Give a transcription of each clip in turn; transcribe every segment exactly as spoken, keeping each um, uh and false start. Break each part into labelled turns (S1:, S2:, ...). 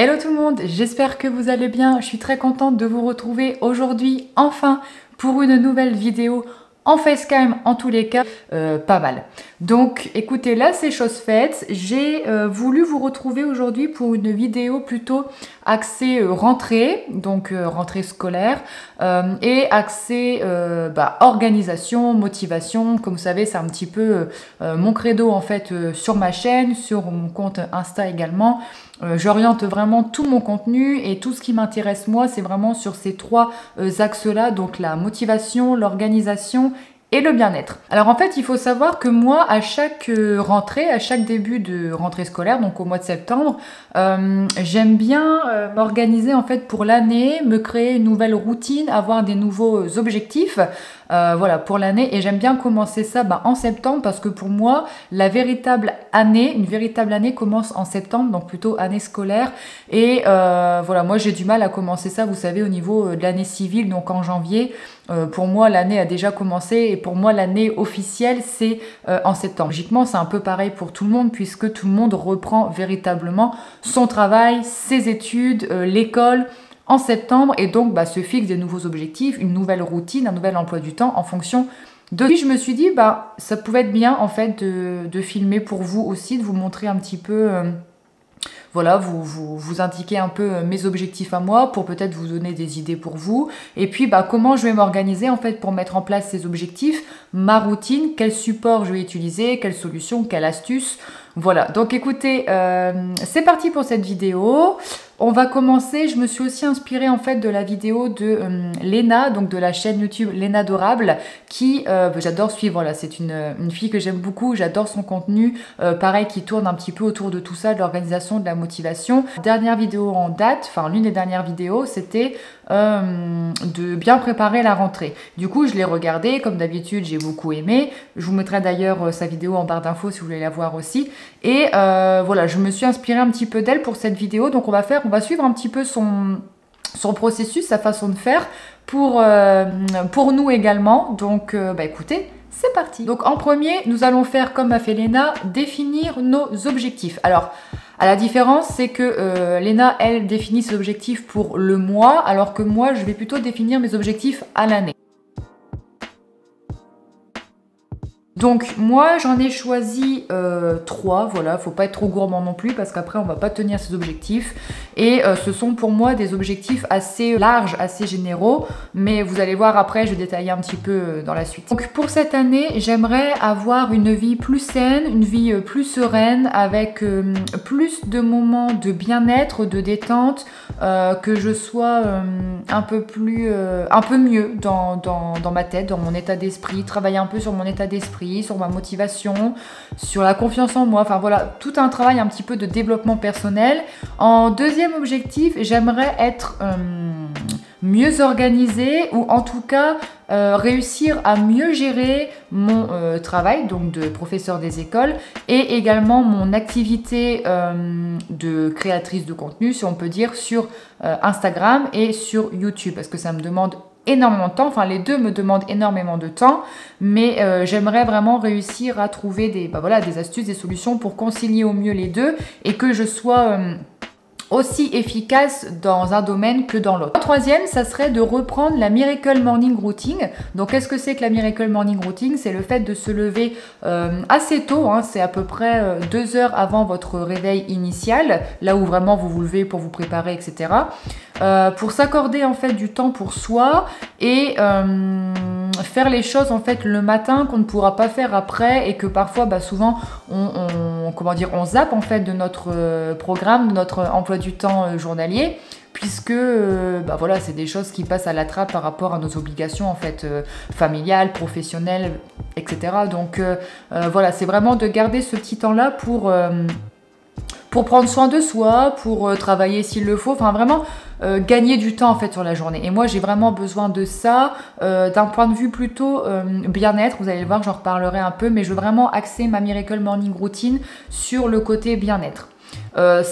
S1: Hello tout le monde, j'espère que vous allez bien. Je suis très contente de vous retrouver aujourd'hui, enfin, pour une nouvelle vidéo en facecam, en tous les cas, euh, pas mal. Donc écoutez, là c'est chose faite. J'ai euh, voulu vous retrouver aujourd'hui pour une vidéo plutôt axée euh, rentrée, donc euh, rentrée scolaire, euh, et axée euh, bah, organisation, motivation. Comme vous savez, c'est un petit peu euh, mon credo en fait euh, sur ma chaîne, sur mon compte Insta également. Euh, J'oriente vraiment tout mon contenu et tout ce qui m'intéresse moi, c'est vraiment sur ces trois euh, axes-là, donc la motivation, l'organisation et le bien-être. Alors en fait, il faut savoir que moi, à chaque euh, rentrée, à chaque début de rentrée scolaire, donc au mois de septembre, euh, j'aime bien euh, m'organiser en fait pour l'année, me créer une nouvelle routine, avoir des nouveaux objectifs. Euh, voilà, pour l'année, et j'aime bien commencer ça bah, en septembre parce que pour moi, la véritable année, une véritable année commence en septembre, donc plutôt année scolaire. Et euh, voilà, moi j'ai du mal à commencer ça, vous savez, au niveau de l'année civile, donc en janvier. Euh, pour moi, l'année a déjà commencé et pour moi, l'année officielle, c'est euh, en septembre. Logiquement, c'est un peu pareil pour tout le monde puisque tout le monde reprend véritablement son travail, ses études, euh, l'école en septembre et donc bah, se fixe des nouveaux objectifs, une nouvelle routine, un nouvel emploi du temps en fonction de... Puis je me suis dit, bah, ça pouvait être bien en fait de, de filmer pour vous aussi, de vous montrer un petit peu... Euh, Voilà, vous, vous, vous indiquer un peu mes objectifs à moi pour peut-être vous donner des idées pour vous. Et puis, bah, comment je vais m'organiser en fait pour mettre en place ces objectifs, ma routine, quel support je vais utiliser, quelle solution, quelle astuce. Voilà, donc écoutez, euh, c'est parti pour cette vidéo. On va commencer, je me suis aussi inspirée en fait de la vidéo de euh, Léna, donc de la chaîne YouTube Léna Adorable, qui, euh, j'adore suivre, voilà, c'est une, une fille que j'aime beaucoup, j'adore son contenu, euh, pareil, qui tourne un petit peu autour de tout ça, de l'organisation, de la motivation. Dernière vidéo en date, enfin l'une des dernières vidéos, c'était euh, de bien préparer la rentrée. Du coup, je l'ai regardée, comme d'habitude, j'ai beaucoup aimé. Je vous mettrai d'ailleurs euh, sa vidéo en barre d'infos si vous voulez la voir aussi. Et euh, voilà, je me suis inspirée un petit peu d'elle pour cette vidéo, donc on va faire... On va suivre un petit peu son, son processus, sa façon de faire pour, euh, pour nous également. Donc, euh, bah écoutez, c'est parti. Donc, en premier, nous allons faire, comme a fait Léna, définir nos objectifs. Alors, à la différence, c'est que euh, Léna, elle, définit ses objectifs pour le mois, alors que moi, je vais plutôt définir mes objectifs à l'année. Donc moi j'en ai choisi euh, trois, voilà, faut pas être trop gourmand non plus parce qu'après on va pas tenir ses objectifs et euh, ce sont pour moi des objectifs assez larges, assez généraux, mais vous allez voir après je vais détailler un petit peu dans la suite. Donc pour cette année j'aimerais avoir une vie plus saine, une vie plus sereine avec euh, plus de moments de bien-être, de détente, euh, que je sois euh, un peu plus, euh, un peu mieux dans, dans, dans ma tête, dans mon état d'esprit, travailler un peu sur mon état d'esprit, sur ma motivation, sur la confiance en moi, enfin voilà, tout un travail un petit peu de développement personnel. En deuxième objectif, j'aimerais être euh, mieux organisée ou en tout cas euh, réussir à mieux gérer mon euh, travail, donc de professeur des écoles, et également mon activité euh, de créatrice de contenu, si on peut dire, sur euh, Instagram et sur YouTube, parce que ça me demande énormément de temps, enfin les deux me demandent énormément de temps, mais euh, j'aimerais vraiment réussir à trouver des, bah voilà, des astuces, des solutions pour concilier au mieux les deux et que je sois euh, aussi efficace dans un domaine que dans l'autre. Troisième, ça serait de reprendre la Miracle Morning Routine. Donc qu'est-ce que c'est que la Miracle Morning Routine? C'est le fait de se lever euh, assez tôt, hein, c'est à peu près euh, deux heures avant votre réveil initial, là où vraiment vous vous levez pour vous préparer, et cetera. Euh, pour s'accorder en fait du temps pour soi et euh, faire les choses en fait le matin qu'on ne pourra pas faire après et que parfois bah, souvent on, on, comment dire, on zappe en fait de notre euh, programme, de notre emploi du temps euh, journalier, puisque euh, bah, voilà, c'est des choses qui passent à la trappe par rapport à nos obligations en fait euh, familiales, professionnelles, et cetera. Donc euh, euh, voilà, c'est vraiment de garder ce petit temps là pour euh, pour prendre soin de soi, pour euh, travailler s'il le faut, enfin vraiment euh, gagner du temps en fait sur la journée. Et moi j'ai vraiment besoin de ça, euh, d'un point de vue plutôt euh, bien-être, vous allez le voir, j'en reparlerai un peu, mais je veux vraiment axer ma Miracle Morning Routine sur le côté bien-être. Euh,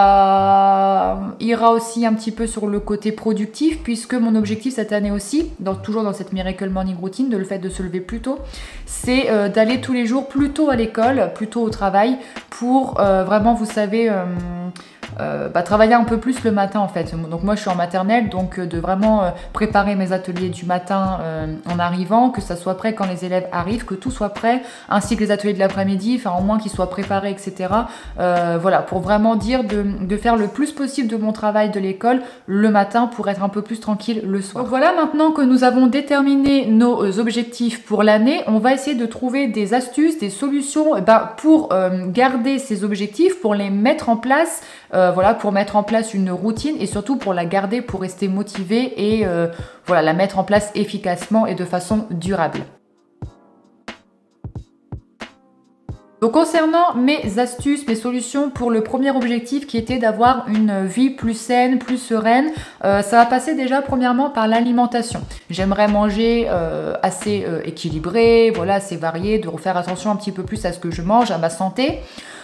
S1: ça ira aussi un petit peu sur le côté productif, puisque mon objectif cette année aussi, dans, toujours dans cette Miracle Morning Routine, de le fait de se lever plus tôt, c'est euh, d'aller tous les jours plus tôt à l'école, plus tôt au travail, pour euh, vraiment, vous savez, euh, euh, bah, travailler un peu plus le matin en fait. Donc moi je suis en maternelle, donc euh, de vraiment euh, préparer mes ateliers du matin euh, en arrivant, que ça soit prêt quand les élèves arrivent, que tout soit prêt, ainsi que les ateliers de l'après-midi, enfin au moins qu'ils soient préparés, et cetera. Euh, voilà, pour vraiment dire de, de faire le plus possible de mon travail de l'école le matin pour être un peu plus tranquille le soir. Donc voilà, maintenant que nous avons déterminé nos objectifs pour l'année, on va essayer de trouver des astuces, des solutions ben, pour euh, garder ces objectifs, pour les mettre en place, euh, voilà, pour mettre en place une routine et surtout pour la garder, pour rester motivé et euh, voilà, la mettre en place efficacement et de façon durable. Donc concernant mes astuces, mes solutions pour le premier objectif qui était d'avoir une vie plus saine, plus sereine, euh, ça va passer déjà premièrement par l'alimentation. J'aimerais manger euh, assez euh, équilibré, voilà, assez varié, de refaire attention un petit peu plus à ce que je mange, à ma santé.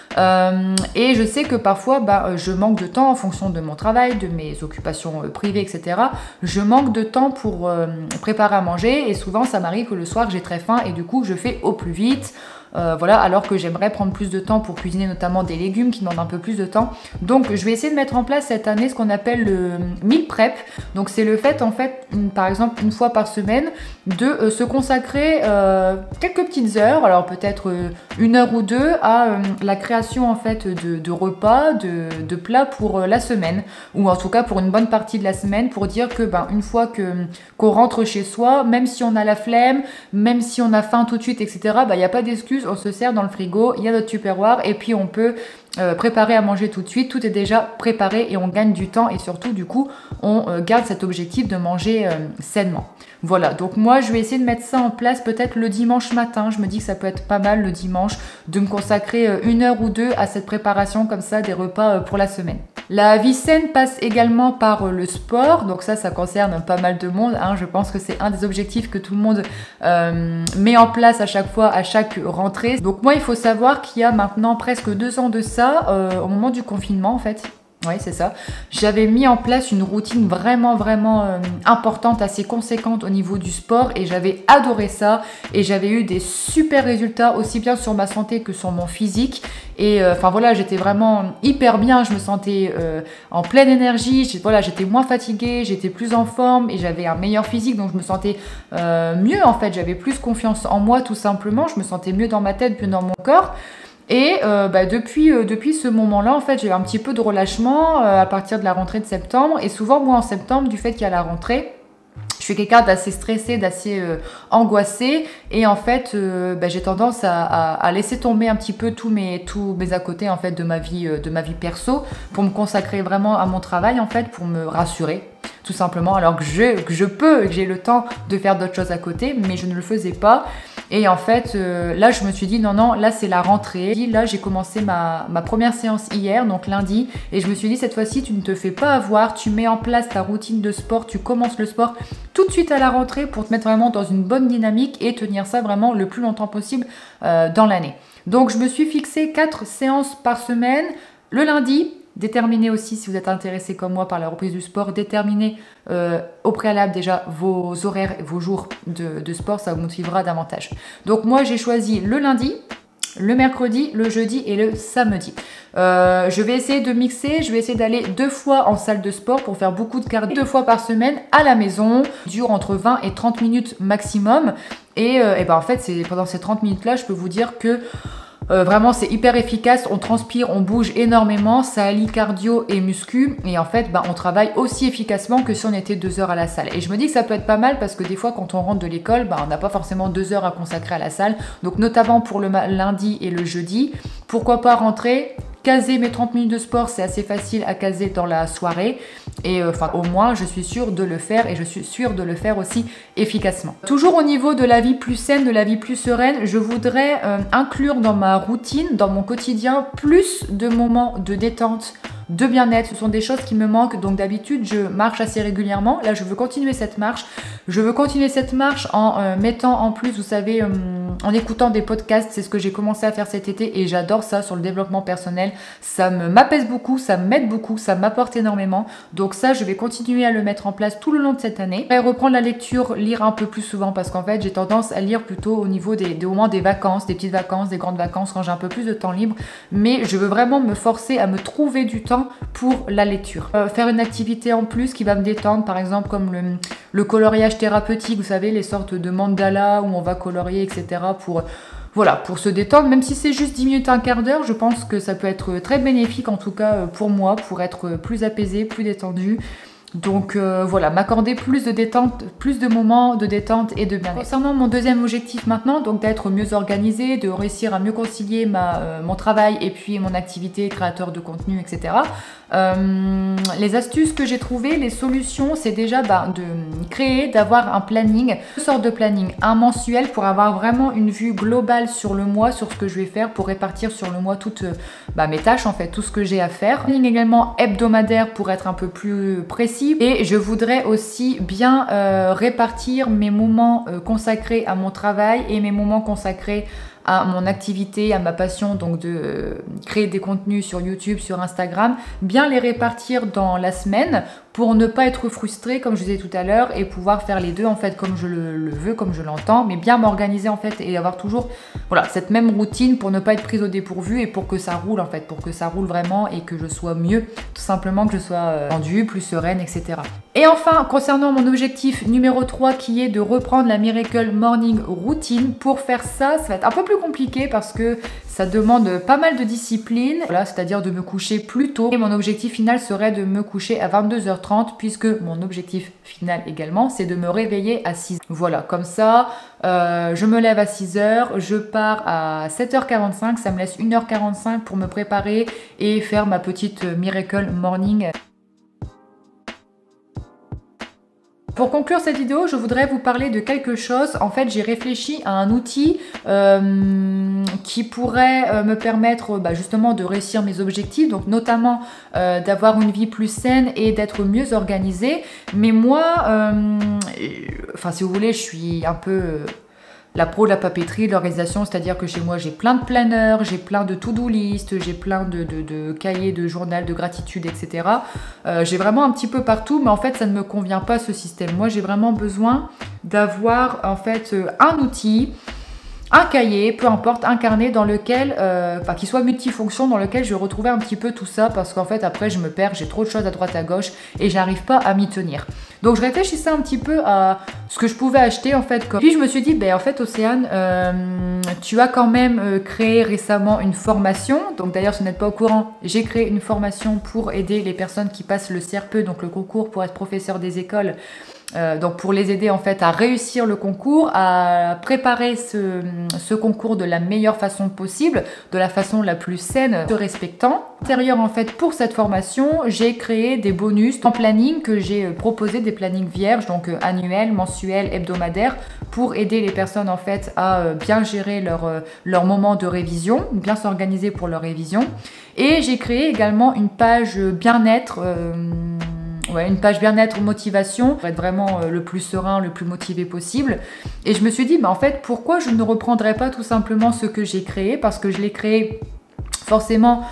S1: Euh, et je sais que parfois bah, je manque de temps en fonction de mon travail, de mes occupations euh, privées, et cetera. Je manque de temps pour euh, préparer à manger et souvent ça m'arrive que le soir j'ai très faim et du coup je fais au plus vite. Euh, voilà, alors que j'aimerais prendre plus de temps pour cuisiner notamment des légumes qui demandent un peu plus de temps. Donc je vais essayer de mettre en place cette année ce qu'on appelle le meal prep. Donc c'est le fait en fait, une, par exemple une fois par semaine, de euh, se consacrer euh, quelques petites heures, alors peut-être euh, une heure ou deux, à euh, la création en fait de, de repas, de, de plats pour euh, la semaine, ou en tout cas pour une bonne partie de la semaine, pour dire que ben, une fois que qu'on rentre chez soi, même si on a la flemme, même si on a faim tout de suite, et cetera, il n'y a pas d'excuse. On se sert dans le frigo, il y a notre tupperware et puis on peut euh, préparer à manger tout de suite. Tout est déjà préparé et on gagne du temps et surtout du coup on euh, garde cet objectif de manger euh, sainement. Voilà, donc moi je vais essayer de mettre ça en place peut-être le dimanche matin. Je me dis que ça peut être pas mal le dimanche de me consacrer euh, une heure ou deux à cette préparation comme ça des repas euh, pour la semaine. La vie saine passe également par le sport, donc ça, ça concerne pas mal de monde, hein. Je pense que c'est un des objectifs que tout le monde euh, met en place à chaque fois, à chaque rentrée. Donc moi, il faut savoir qu'il y a maintenant presque deux ans de ça, euh, au moment du confinement en fait. Oui, c'est ça. J'avais mis en place une routine vraiment, vraiment euh, importante, assez conséquente au niveau du sport et j'avais adoré ça et j'avais eu des super résultats aussi bien sur ma santé que sur mon physique. Et enfin euh, voilà, j'étais vraiment hyper bien, je me sentais euh, en pleine énergie, voilà, j'étais moins fatiguée, j'étais plus en forme et j'avais un meilleur physique, donc je me sentais euh, mieux en fait, j'avais plus confiance en moi tout simplement, je me sentais mieux dans ma tête, mieux dans mon corps. Et euh, bah, depuis, euh, depuis ce moment-là, en fait, j'ai eu un petit peu de relâchement euh, à partir de la rentrée de septembre. Et souvent, moi, en septembre, du fait qu'il y a la rentrée, je suis quelqu'un d'assez stressé, d'assez euh, angoissé. Et en fait, euh, bah, j'ai tendance à, à, à laisser tomber un petit peu tous mes, tous mes à côté en fait, de, ma vie, euh, de ma vie perso pour me consacrer vraiment à mon travail, en fait, pour me rassurer. Tout simplement, alors que je, que je peux, que j'ai le temps de faire d'autres choses à côté, mais je ne le faisais pas. Et en fait, euh, là, je me suis dit, non, non, là, c'est la rentrée. Là, j'ai commencé ma, ma première séance hier, donc lundi, et je me suis dit, cette fois-ci, tu ne te fais pas avoir, tu mets en place ta routine de sport, tu commences le sport tout de suite à la rentrée pour te mettre vraiment dans une bonne dynamique et tenir ça vraiment le plus longtemps possible euh, dans l'année. Donc, je me suis fixé quatre séances par semaine, le lundi. Déterminez aussi, si vous êtes intéressé comme moi par la reprise du sport, déterminez euh, au préalable déjà vos horaires et vos jours de, de sport, ça vous motivera davantage. Donc moi j'ai choisi le lundi, le mercredi, le jeudi et le samedi. Euh, je vais essayer de mixer, je vais essayer d'aller deux fois en salle de sport pour faire beaucoup de cardio, deux fois par semaine à la maison, dure entre vingt et trente minutes maximum. Et, euh, et ben en fait, c'est pendant ces trente minutes là, je peux vous dire que Euh, vraiment c'est hyper efficace, on transpire, on bouge énormément, ça allie cardio et muscu et en fait bah, on travaille aussi efficacement que si on était deux heures à la salle. Et je me dis que ça peut être pas mal parce que des fois quand on rentre de l'école, bah, on n'a pas forcément deux heures à consacrer à la salle, donc notamment pour le lundi et le jeudi, pourquoi pas rentrer, caser mes trente minutes de sport, c'est assez facile à caser dans la soirée et enfin euh, au moins je suis sûre de le faire et je suis sûre de le faire aussi efficacement. Toujours au niveau de la vie plus saine, de la vie plus sereine, je voudrais euh, inclure dans ma routine, dans mon quotidien, plus de moments de détente, de bien-être. Ce sont des choses qui me manquent, donc d'habitude je marche assez régulièrement. Là je veux continuer cette marche, Je veux continuer cette marche en euh, mettant en plus, vous savez, euh, en écoutant des podcasts. C'est ce que j'ai commencé à faire cet été et j'adore ça sur le développement personnel. Ça me m'apaise beaucoup, ça m'aide beaucoup, ça m'apporte énormément. Donc ça, je vais continuer à le mettre en place tout le long de cette année. Je vais reprendre la lecture, lire un peu plus souvent parce qu'en fait, j'ai tendance à lire plutôt au niveau des, des moments des vacances, des petites vacances, des grandes vacances, quand j'ai un peu plus de temps libre. Mais je veux vraiment me forcer à me trouver du temps pour la lecture. Euh, faire une activité en plus qui va me détendre, par exemple comme le, le coloriage thérapeutique, vous savez, les sortes de mandalas où on va colorier, et cetera pour... Voilà, pour se détendre, même si c'est juste dix minutes, un quart d'heure, je pense que ça peut être très bénéfique, en tout cas pour moi, pour être plus apaisé, plus détendu. Donc euh, voilà, m'accorder plus de détente, plus de moments de détente et de bien-être. Concernant mon deuxième objectif maintenant, donc d'être mieux organisé, de réussir à mieux concilier ma, euh, mon travail et puis mon activité créateur de contenu, et cetera. Euh, les astuces que j'ai trouvées, les solutions, c'est déjà bah, de créer, d'avoir un planning, deux sortes de planning, un mensuel pour avoir vraiment une vue globale sur le mois, sur ce que je vais faire, pour répartir sur le mois toutes bah, mes tâches en fait, tout ce que j'ai à faire. Planning également hebdomadaire pour être un peu plus précis. Et je voudrais aussi bien euh, répartir mes moments euh, consacrés à mon travail et mes moments consacrés à mon activité, à ma passion, donc de euh, créer des contenus sur YouTube, sur Instagram, bien les répartir dans la semaine pour ne pas être frustrée, comme je disais tout à l'heure, et pouvoir faire les deux en fait comme je le, le veux, comme je l'entends, mais bien m'organiser en fait et avoir toujours voilà, cette même routine pour ne pas être prise au dépourvu et pour que ça roule en fait, pour que ça roule vraiment et que je sois mieux, tout simplement que je sois euh, tendue, plus sereine, et cetera. Et enfin, concernant mon objectif numéro trois qui est de reprendre la Miracle Morning Routine, pour faire ça, ça va être un peu plus compliqué parce que ça demande pas mal de discipline, voilà, c'est-à-dire de me coucher plus tôt. Et mon objectif final serait de me coucher à vingt-deux heures trente puisque mon objectif final également, c'est de me réveiller à six heures. Voilà, comme ça, euh, je me lève à six heures, je pars à sept heures quarante-cinq, ça me laisse une heure quarante-cinq pour me préparer et faire ma petite Miracle Morning. Pour conclure cette vidéo, je voudrais vous parler de quelque chose. En fait, j'ai réfléchi à un outil euh, qui pourrait euh, me permettre bah, justement de réussir mes objectifs, donc notamment euh, d'avoir une vie plus saine et d'être mieux organisée. Mais moi, euh, enfin si vous voulez, je suis un peu... Euh, la pro de la papeterie, de l'organisation, c'est-à-dire que chez moi j'ai plein de planners, j'ai plein de to-do list, j'ai plein de, de, de cahiers de journal de gratitude, et cetera. Euh, j'ai vraiment un petit peu partout, mais en fait ça ne me convient pas ce système. Moi j'ai vraiment besoin d'avoir en fait un outil, un cahier, peu importe, un carnet dans lequel, euh, enfin qui soit multifonction, dans lequel je vais retrouver un petit peu tout ça, parce qu'en fait après je me perds, j'ai trop de choses à droite à gauche et j'arrive pas à m'y tenir. Donc je réfléchissais un petit peu à ce que je pouvais acheter en fait. Comme... Puis je me suis dit, ben en fait Océane, euh, tu as quand même euh, créé récemment une formation. Donc d'ailleurs si vous n'êtes pas au courant, j'ai créé une formation pour aider les personnes qui passent le C R P E, donc le concours pour être professeur des écoles. Euh, donc pour les aider en fait à réussir le concours, à préparer ce, ce concours de la meilleure façon possible, de la façon la plus saine, se respectant. Intérieur en fait pour cette formation, j'ai créé des bonus en planning que j'ai proposé, des plannings vierges, donc euh, annuels, mensuels, hebdomadaires, pour aider les personnes en fait à euh, bien gérer leur, euh, leur moment de révision, bien s'organiser pour leur révision. Et j'ai créé également une page bien-être. Euh, Ouais, une page bien-être motivation pour être vraiment euh, le plus serein, le plus motivé possible. Et je me suis dit, bah, en fait, pourquoi je ne reprendrais pas tout simplement ce que j'ai créé, parce que je l'ai créé forcément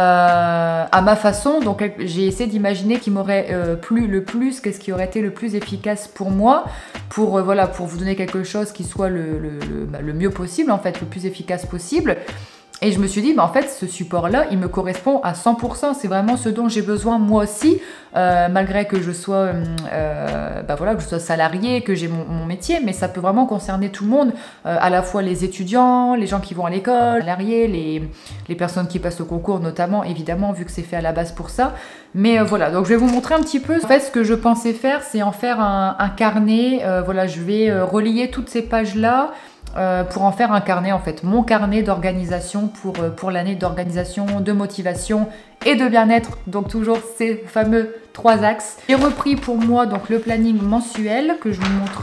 S1: euh, à ma façon. Donc j'ai essayé d'imaginer qui m'aurait euh, plu le plus, qu'est-ce qui aurait été le plus efficace pour moi, pour, euh, voilà, pour vous donner quelque chose qui soit le, le, le, bah, le mieux possible, en fait, le plus efficace possible. Et je me suis dit, bah en fait, ce support-là, il me correspond à cent pour cent. C'est vraiment ce dont j'ai besoin moi aussi, euh, malgré que je sois, euh, bah voilà, que je sois salariée, que j'ai mon, mon métier, mais ça peut vraiment concerner tout le monde, euh, à la fois les étudiants, les gens qui vont à l'école, les salariés, les, les personnes qui passent au concours notamment, évidemment, vu que c'est fait à la base pour ça. Mais euh, voilà, donc je vais vous montrer un petit peu. En fait, ce que je pensais faire, c'est en faire un, un carnet. Euh, voilà, je vais euh, relier toutes ces pages-là. Euh, pour en faire un carnet en fait, mon carnet d'organisation pour, euh, pour l'année d'organisation, de motivation et de bien-être, donc toujours ces fameux trois axes. J'ai repris pour moi donc le planning mensuel que je vous montre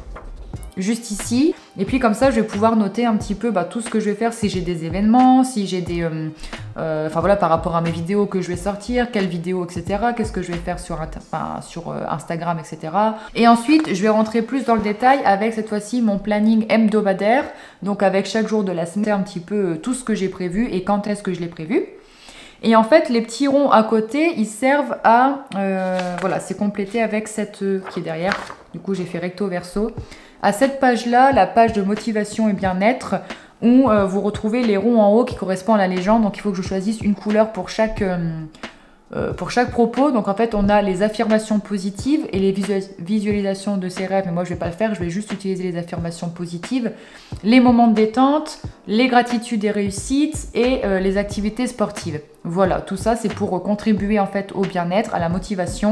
S1: juste ici, et puis comme ça je vais pouvoir noter un petit peu bah, tout ce que je vais faire, si j'ai des événements, si j'ai des, euh, euh, enfin voilà, par rapport à mes vidéos que je vais sortir, quelles vidéos, et cetera. Qu'est-ce que je vais faire sur, enfin, sur euh, Instagram, et cetera. Et ensuite, je vais rentrer plus dans le détail avec cette fois-ci mon planning hebdomadaire, donc avec chaque jour de la semaine, un petit peu euh, tout ce que j'ai prévu et quand est-ce que je l'ai prévu. Et en fait, les petits ronds à côté, ils servent à... Euh, voilà, c'est complété avec cette euh, qui est derrière. Du coup, j'ai fait recto verso. À cette page-là, la page de motivation et bien-être, où euh, vous retrouvez les ronds en haut qui correspondent à la légende. Donc, il faut que je choisisse une couleur pour chaque... Euh, Euh, pour chaque propos. Donc en fait on a les affirmations positives et les visualisations de ses rêves, mais moi je vais pas le faire, je vais juste utiliser les affirmations positives, les moments de détente, les gratitudes et réussites et euh, les activités sportives. Voilà, tout ça c'est pour contribuer en fait au bien-être, à la motivation.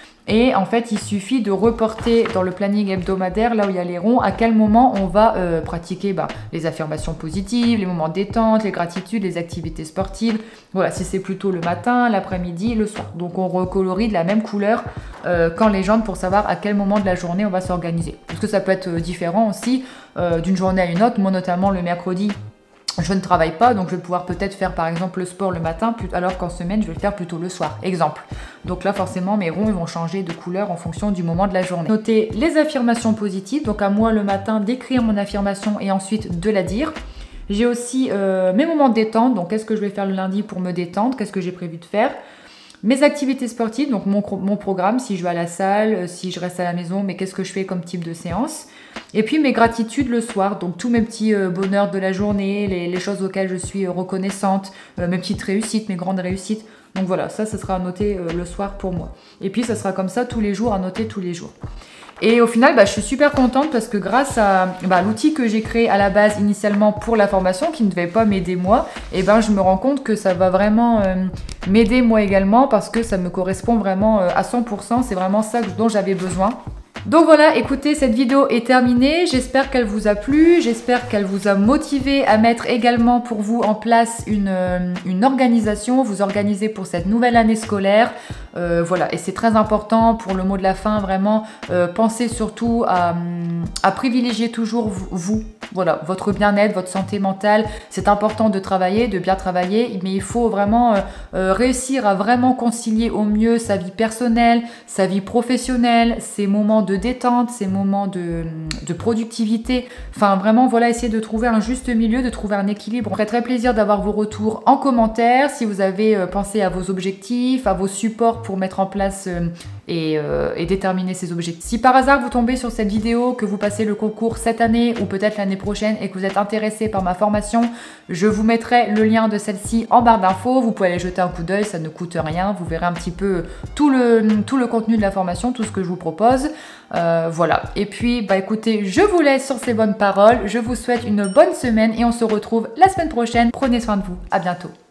S1: Et en fait, il suffit de reporter dans le planning hebdomadaire, là où il y a les ronds, à quel moment on va euh, pratiquer bah, les affirmations positives, les moments de détente, les gratitudes, les activités sportives. Voilà, si c'est plutôt le matin, l'après-midi, le soir. Donc on recolorie de la même couleur euh, qu'en légende pour savoir à quel moment de la journée on va s'organiser. Parce que ça peut être différent aussi euh, d'une journée à une autre. Moi notamment le mercredi, je ne travaille pas, donc je vais pouvoir peut-être faire par exemple le sport le matin, alors qu'en semaine, je vais le faire plutôt le soir. Exemple. Donc là, forcément, mes ronds ils vont changer de couleur en fonction du moment de la journée. Notez les affirmations positives, donc à moi le matin d'écrire mon affirmation et ensuite de la dire. J'ai aussi euh, mes moments de détente, donc qu'est-ce que je vais faire le lundi pour me détendre, qu'est-ce que j'ai prévu de faire. Mes activités sportives, donc mon, mon programme, si je vais à la salle, si je reste à la maison, mais qu'est-ce que je fais comme type de séance. Et puis mes gratitudes le soir, donc tous mes petits euh, bonheurs de la journée, les, les choses auxquelles je suis reconnaissante, euh, mes petites réussites, mes grandes réussites. Donc voilà, ça, ça sera à noter euh, le soir pour moi. Et puis ça sera comme ça tous les jours, à noter tous les jours. Et au final, bah, je suis super contente parce que grâce à bah, l'outil que j'ai créé à la base initialement pour la formation, qui ne devait pas m'aider moi, et ben je me rends compte que ça va vraiment euh, m'aider moi également parce que ça me correspond vraiment euh, à cent pour cent. C'est vraiment ça dont j'avais besoin. Donc voilà, écoutez, cette vidéo est terminée. J'espère qu'elle vous a plu. J'espère qu'elle vous a motivé à mettre également pour vous en place une, euh, une organisation, vous organiser pour cette nouvelle année scolaire. Euh, voilà, et c'est très important pour le mot de la fin, vraiment, euh, pensez surtout à, à privilégier toujours vous, voilà, votre bien-être, votre santé mentale. C'est important de travailler, de bien travailler, mais il faut vraiment euh, euh, réussir à vraiment concilier au mieux sa vie personnelle, sa vie professionnelle, ses moments de détente, ses moments de, de productivité. Enfin, vraiment, voilà, essayer de trouver un juste milieu, de trouver un équilibre. On ferait très plaisir d'avoir vos retours en commentaire, si vous avez euh, pensé à vos objectifs, à vos supports pour mettre en place euh, et, euh, et déterminer ces objectifs. Si par hasard vous tombez sur cette vidéo, que vous passez le concours cette année ou peut-être l'année prochaine et que vous êtes intéressé par ma formation, je vous mettrai le lien de celle-ci en barre d'infos. Vous pouvez aller jeter un coup d'œil, ça ne coûte rien. Vous verrez un petit peu tout le, tout le contenu de la formation, tout ce que je vous propose. Euh, voilà. Et puis, bah écoutez, je vous laisse sur ces bonnes paroles. Je vous souhaite une bonne semaine et on se retrouve la semaine prochaine. Prenez soin de vous. À bientôt.